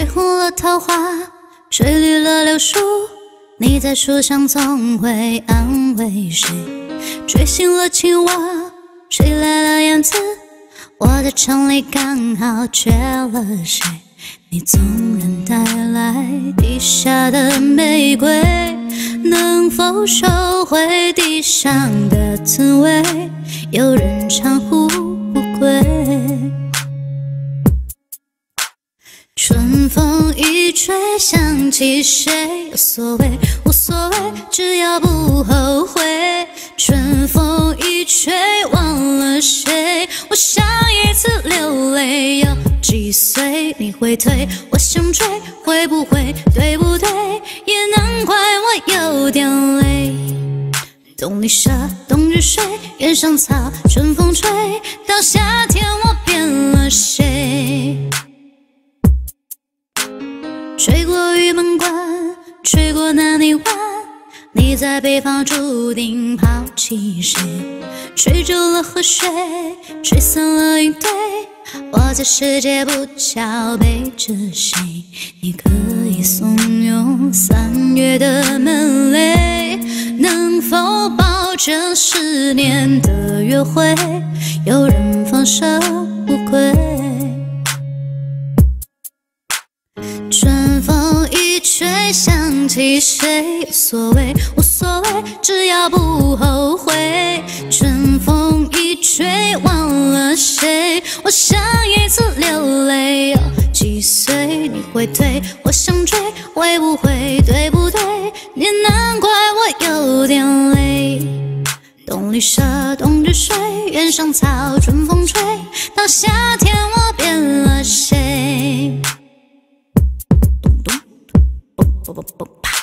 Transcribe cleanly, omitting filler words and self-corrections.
红了桃花，吹绿了柳树，你在树上总会安慰谁？吹醒了青蛙，吹来了燕子，我的城里刚好缺了谁？你总然带来地下的玫瑰，能否收回地上的滋味？有人唱呼不归。春风一吹，想起谁？无所谓，无所谓，只要不后悔。春风一吹，忘了谁？我上一次流泪有几岁？你会退，我想追，会不会，对不对？也难怪我有点累。冬里沙，冬日水，原上草，春风吹，到夏天我变了谁？吹过玉门关，吹过南泥湾，你在北方注定抛弃谁？吹皱了河水，吹散了云堆，我在世界不巧背着谁？你可以怂恿3月的门雷，能否保证10年的约会？有人放手不归。春风一吹，想起谁？无所谓，无所谓，只要不后悔。春风一吹，忘了谁？我上一次流泪有几岁？你会退，我想追，会不会，对不对？也难怪我有点累。冬里沙，冬日水，原上草，春风吹，到夏天我变了谁？咚咚，嘣嘣嘣嘣啪。